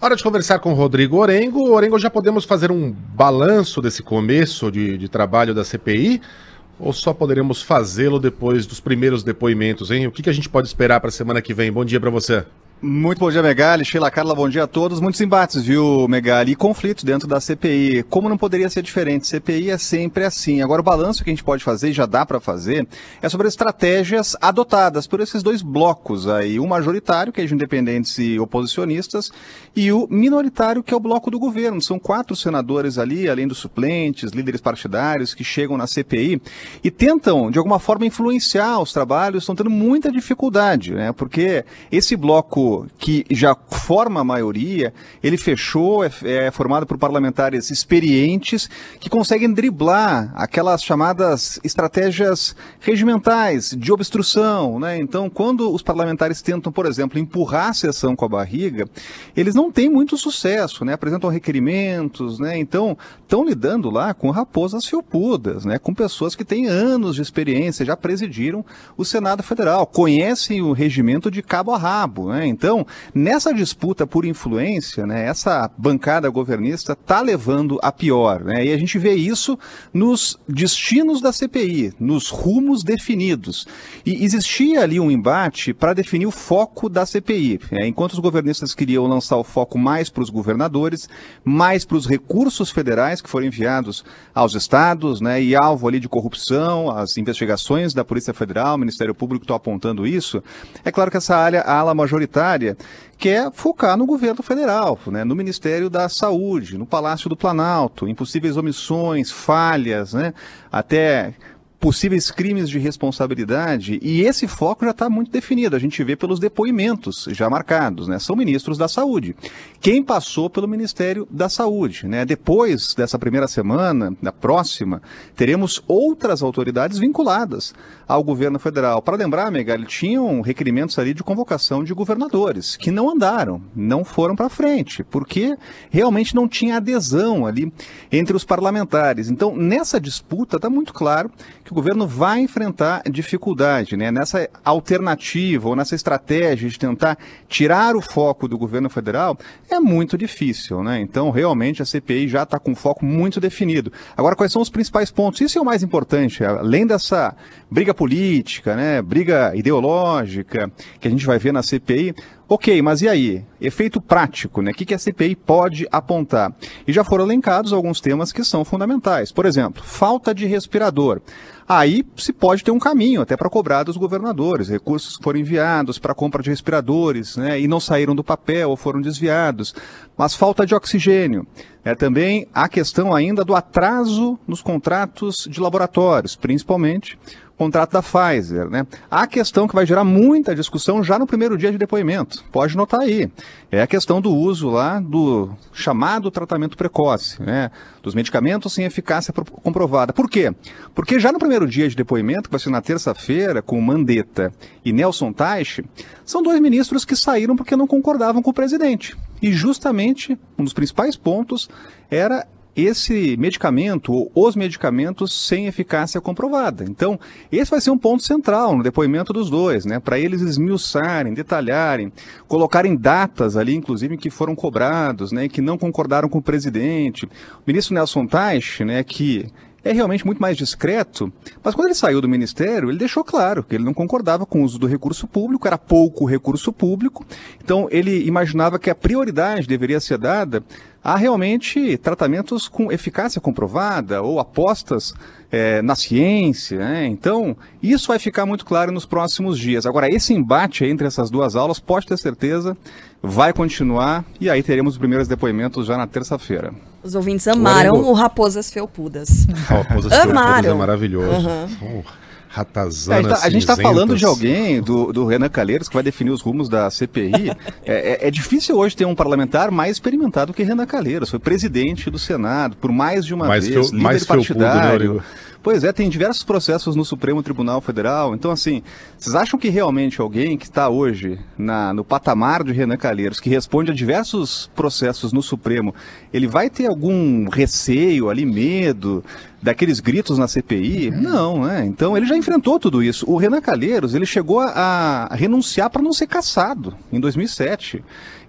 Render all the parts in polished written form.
Hora de conversar com o Rodrigo Orengo. Orengo, já podemos fazer um balanço desse começo de trabalho da CPI? Ou só poderemos fazê-lo depois dos primeiros depoimentos, hein? O que a gente pode esperar para a semana que vem? Bom dia para você. Muito bom dia, Megali. Sheila Carla, bom dia a todos. Muitos embates, viu, Megali? E conflitos dentro da CPI. Como não poderia ser diferente? CPI é sempre assim. Agora, o balanço que a gente pode fazer, e já dá para fazer, é sobre as estratégias adotadas por esses dois blocos aí. O majoritário, que é de independentes e oposicionistas, e o minoritário, que é o bloco do governo. São 4 senadores ali, além dos suplentes, líderes partidários, que chegam na CPI e tentam, de alguma forma, influenciar os trabalhos. Estão tendo muita dificuldade, né? Porque esse bloco que já forma a maioria, ele fechou, é formado por parlamentares experientes que conseguem driblar aquelas chamadas estratégias regimentais de obstrução, né? Então, quando os parlamentares tentam, por exemplo, empurrar a sessão com a barriga, eles não têm muito sucesso, né? Apresentam requerimentos, né? Então, estão lidando lá com raposas felpudas, né? Com pessoas que têm anos de experiência, já presidiram o Senado Federal, conhecem o regimento de cabo a rabo, né? Então, nessa disputa por influência, né, essa bancada governista está levando a pior, né? E a gente vê isso nos destinos da CPI, nos rumos definidos. E existia ali um embate para definir o foco da CPI. Enquanto os governistas queriam lançar o foco mais para os governadores, mais para os recursos federais que foram enviados aos estados, né, e alvo ali de corrupção, as investigações da Polícia Federal, o Ministério Público estão apontando isso. É claro que essa ala majoritária quer focar no governo federal, né, no Ministério da Saúde, no Palácio do Planalto, em possíveis omissões, falhas, né, até possíveis crimes de responsabilidade, e esse foco já está muito definido, a gente vê pelos depoimentos já marcados, né? São ministros da Saúde. Quem passou pelo Ministério da Saúde, né? Depois dessa primeira semana, na próxima, teremos outras autoridades vinculadas ao governo federal. Para lembrar, Megali, tinham requerimentos ali de convocação de governadores, que não andaram, não foram para frente, porque realmente não tinha adesão ali entre os parlamentares. Então, nessa disputa, está muito claro que o governo vai enfrentar dificuldade, né? Nessa alternativa ou nessa estratégia de tentar tirar o foco do governo federal, é muito difícil, né? Então, realmente, a CPI já está com um foco muito definido. Agora, quais são os principais pontos? Isso é o mais importante, além dessa briga política, né? Briga ideológica que a gente vai ver na CPI. Ok, mas e aí? Efeito prático, né? O que a CPI pode apontar? E já foram elencados alguns temas que são fundamentais. Por exemplo, falta de respirador. Aí se pode ter um caminho até para cobrar dos governadores. Recursos que foram enviados para compra de respiradores, né, e não saíram do papel ou foram desviados. Mas falta de oxigênio. Também a questão ainda do atraso nos contratos de laboratórios, principalmente o contrato da Pfizer, né? A questão que vai gerar muita discussão já no primeiro dia de depoimento, pode notar aí, é a questão do uso lá do chamado tratamento precoce, né? Dos medicamentos sem eficácia comprovada. Por quê? Porque já no primeiro dia de depoimento, que vai ser na terça-feira, com Mandetta e Nelson Teich, são 2 ministros que saíram porque não concordavam com o presidente. E justamente um dos principais pontos era esse medicamento, ou os medicamentos sem eficácia comprovada. Então, esse vai ser um ponto central no depoimento dos dois, né? Para eles esmiuçarem, detalharem, colocarem datas ali, inclusive, que foram cobrados, né? Que não concordaram com o presidente. O ministro Nelson Teich, né? Que é realmente muito mais discreto, mas quando ele saiu do ministério, ele deixou claro que ele não concordava com o uso do recurso público, era pouco recurso público, então ele imaginava que a prioridade deveria ser dada a realmente tratamentos com eficácia comprovada ou apostas na ciência, né? Então, isso vai ficar muito claro nos próximos dias. Agora, esse embate entre essas duas aulas, pode ter certeza, vai continuar e aí teremos os primeiros depoimentos já na terça-feira. Os ouvintes amaram o Raposas Felpudas. Raposas Felpudas é maravilhoso. Ratazana, a gente está falando de alguém, do Renan Calheiros, que vai definir os rumos da CPI. É difícil hoje ter um parlamentar mais experimentado que Renan Calheiros. Foi presidente do Senado por mais de uma vez, líder partidário. Né, pois é, tem diversos processos no Supremo Tribunal Federal. Então, assim, vocês acham que realmente alguém que está hoje no patamar de Renan Calheiros, que responde a diversos processos no Supremo, ele vai ter algum receio ali, medo daqueles gritos na CPI? Não, né? Então ele já enfrentou tudo isso. O Renan Calheiros, ele chegou a renunciar para não ser cassado em 2007.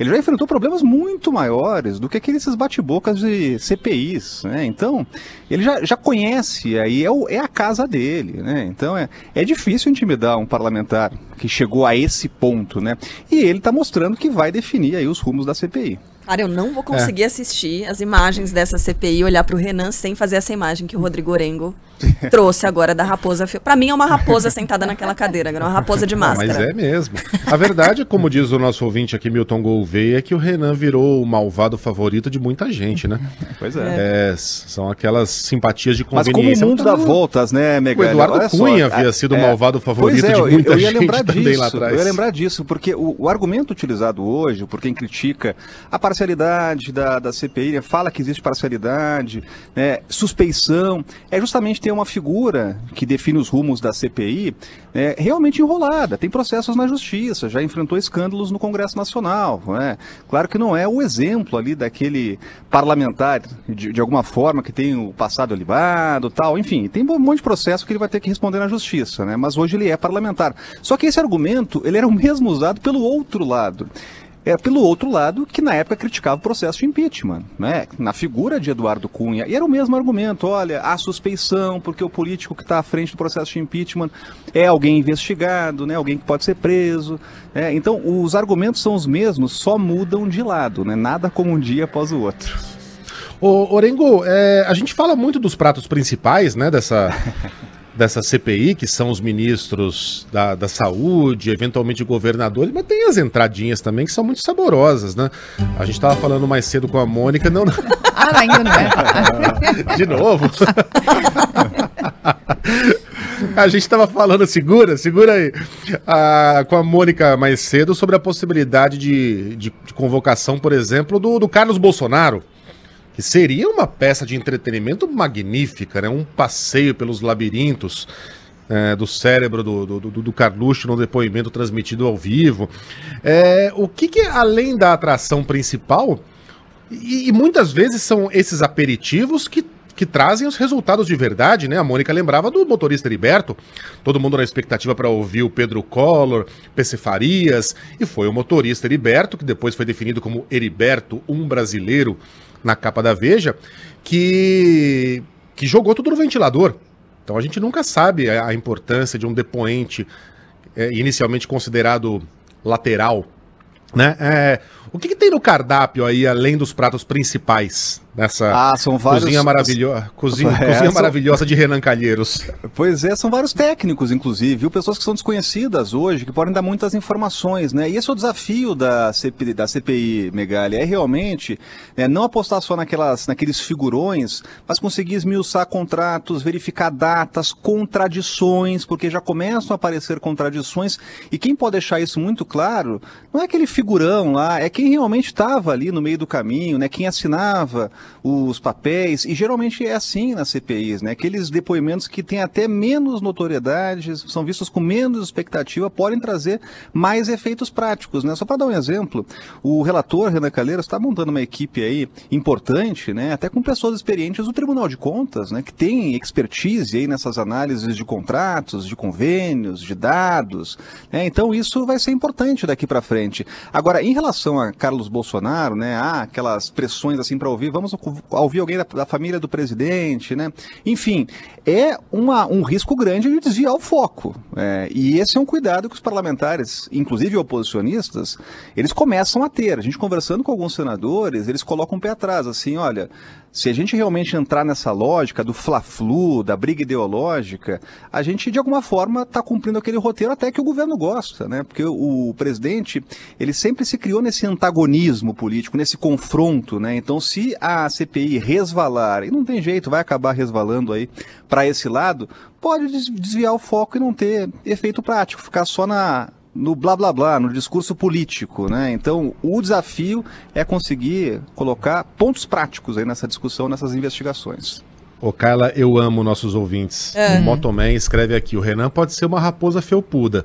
ele já enfrentou problemas muito maiores do que aqueles bate-bocas de CPIs, né? Então, ele já conhece, aí é a casa dele, né? Então, é difícil intimidar um parlamentar que chegou a esse ponto, né? E ele está mostrando que vai definir aí os rumos da CPI. Cara, eu não vou conseguir assistir as imagens dessa CPI e olhar pro Renan sem fazer essa imagem que o Rodrigo Orengo trouxe agora da raposa. Pra mim é uma raposa sentada naquela cadeira, uma raposa de máscara. Mas é mesmo. A verdade, como diz o nosso ouvinte aqui, Milton Gouveia, é que o Renan virou o malvado favorito de muita gente, né? Pois é. São aquelas simpatias de conveniência. Mas como o mundo dá voltas, né, Megali? O Eduardo Cunha havia sido o malvado favorito de muita gente também lá atrás. Eu ia lembrar disso, porque o argumento utilizado hoje, por quem critica a parcialidade da CPI, né, fala que existe parcialidade, né, suspeição, é justamente ter uma figura que define os rumos da CPI realmente enrolada, tem processos na justiça, já enfrentou escândalos no Congresso Nacional, né? Claro que não é o exemplo ali daquele parlamentar, de alguma forma, que tem o passado libado, tal, enfim, tem um monte de processo que ele vai ter que responder na justiça, né? Mas hoje ele é parlamentar. Só que esse argumento, ele era o mesmo usado pelo outro lado. Pelo outro lado, que na época criticava o processo de impeachment, né? Na figura de Eduardo Cunha. E era o mesmo argumento, olha, há suspeição, porque o político que está à frente do processo de impeachment é alguém investigado, né? Alguém que pode ser preso. Então, os argumentos são os mesmos, só mudam de lado, né? Nada como um dia após o outro. Ô, Orengo, a gente fala muito dos pratos principais, né, dessa CPI, que são os ministros da saúde, eventualmente governadores, mas tem as entradinhas também que são muito saborosas, né? A gente estava falando mais cedo com a Mônica, não... ainda não é. De novo? A gente estava falando, segura aí, com a Mônica mais cedo sobre a possibilidade de convocação, por exemplo, do Carlos Bolsonaro, que seria uma peça de entretenimento magnífica, né? Um passeio pelos labirintos do cérebro do Carluxo no depoimento transmitido ao vivo. O que além da atração principal, e muitas vezes são esses aperitivos que trazem os resultados de verdade, né? A Mônica lembrava do motorista Heriberto, todo mundo na expectativa para ouvir o Pedro Collor, PC Farias, e foi o motorista Heriberto, que depois foi definido como Heriberto, um brasileiro, na capa da Veja, que jogou tudo no ventilador. Então a gente nunca sabe a importância de um depoente inicialmente considerado lateral, né? O que tem no cardápio aí, além dos pratos principais, nessa são vários... cozinha maravilhosa de Renan Calheiros? Pois são vários técnicos, inclusive, viu? Pessoas que são desconhecidas hoje, que podem dar muitas informações, né? E esse é o desafio da CPI, Megali, realmente não apostar só naqueles figurões, mas conseguir esmiuçar contratos, verificar datas, contradições, porque já começam a aparecer contradições, e quem pode deixar isso muito claro, não é aquele figurão lá, é quem realmente estava ali no meio do caminho, né? Quem assinava os papéis, e geralmente é assim nas CPIs, né? Aqueles depoimentos que têm até menos notoriedade, são vistos com menos expectativa, podem trazer mais efeitos práticos, né? Só para dar um exemplo, o relator Renan Calheiros está montando uma equipe aí importante, né? Até com pessoas experientes do Tribunal de Contas, né? Que tem expertise aí nessas análises de contratos, de convênios, de dados, né? Então isso vai ser importante daqui para frente. Agora, em relação a Carlos Bolsonaro, né? Aquelas pressões assim para ouvir, vamos ouvir alguém da família do presidente, né? Enfim, é um risco grande de desviar o foco. E esse é um cuidado que os parlamentares, inclusive oposicionistas, eles começam a ter. A gente conversando com alguns senadores, eles colocam o pé atrás, assim, olha, se a gente realmente entrar nessa lógica do fla-flu, da briga ideológica, a gente, de alguma forma, está cumprindo aquele roteiro até que o governo gosta, né? Porque o presidente, ele sempre se criou nesse antagonismo político, nesse confronto, né? Então, se a CPI resvalar, e não tem jeito, vai acabar resvalando aí para esse lado, pode desviar o foco e não ter efeito prático, ficar só no blá blá blá, no discurso político, né? Então, o desafio é conseguir colocar pontos práticos aí nessa discussão, nessas investigações. Ô, Carla, eu amo nossos ouvintes. O Motoman escreve aqui, o Renan pode ser uma raposa felpuda,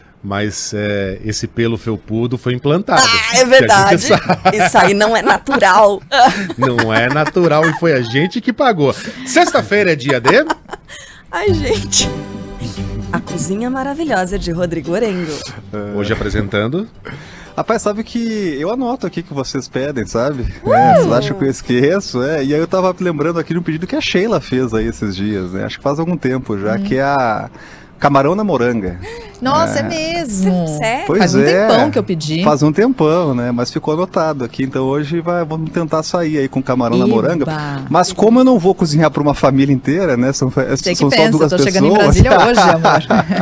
mas esse pelo felpudo foi implantado. É verdade. Isso aí não é natural. Não é natural e foi a gente que pagou. Sexta-feira é dia de... Ai, gente... A Cozinha Maravilhosa de Rodrigo Orengo. Hoje apresentando... Rapaz, sabe que eu anoto aqui que vocês pedem, sabe? Vocês acham que eu esqueço? E aí eu tava lembrando aqui de um pedido que a Sheila fez aí esses dias, né? Acho que faz algum tempo já, que é a camarão na moranga. Nossa, é mesmo. Sério? Pois Faz um tempão que eu pedi. Faz um tempão, né? Mas ficou anotado aqui. Então hoje vamos tentar sair aí com camarão na moranga. Mas como eu não vou cozinhar para uma família inteira, né? São Você que só pensa, duas eu tô pessoas. chegando em Brasília hoje, amor.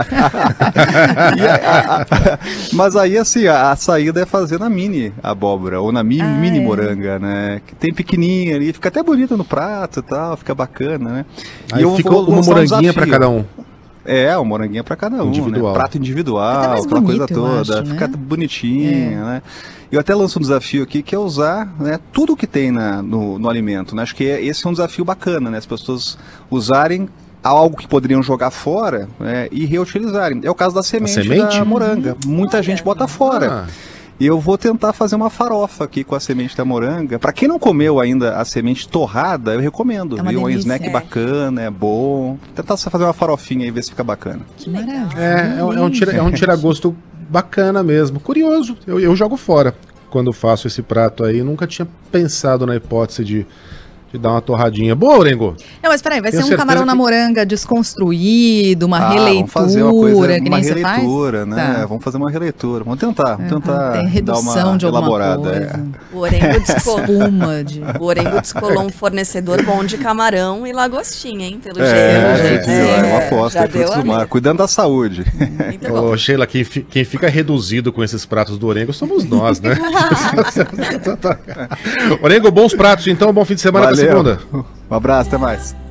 Mas aí, assim, a saída é fazer na mini abóbora, ou na mini moranga, né? Que tem pequenininha ali, fica até bonita no prato e tal, fica bacana, né? Aí e eu fica vou uma moranguinha para cada um. Uma moranguinha para cada um, Individual. né? Prato individual, Até mais aquela coisa bonito, eu toda, acho, fica né? bonitinha, né? Eu até lanço um desafio aqui, que é usar, né, tudo que tem no alimento, né? Acho que esse é um desafio bacana, né? As pessoas usarem algo que poderiam jogar fora, né, e reutilizarem. É o caso da semente da moranga. Muita gente bota fora. E eu vou tentar fazer uma farofa aqui com a semente da moranga. Para quem não comeu ainda a semente torrada, eu recomendo. É uma viu? Um delícia, snack bacana, é bom. Tentar fazer uma farofinha e ver se fica bacana. Que maravilha. É um tira-gosto bacana mesmo. Curioso, eu jogo fora quando faço esse prato aí. Nunca tinha pensado na hipótese de dar uma torradinha. Boa, Orengo? Não, mas peraí, vai Tenho ser um camarão certeza na moranga desconstruído, uma releitura, vamos fazer uma coisa, que uma nem você releitura, faz? né? Tá. Vamos fazer uma releitura. Vamos tentar Tem redução dar uma de alguma elaborada. coisa. O Orengo Espuma de... O Orengo descolou um fornecedor bom de camarão e lagostinha, hein? Pelo jeito. É uma aposta, já é frutos deu do mar. ali. Cuidando da saúde. Muito bom. Ô, Sheila, quem fica reduzido com esses pratos do Orengo somos nós, né? Orengo, bons pratos, então. Bom fim de semana, até segunda. Um abraço, até mais.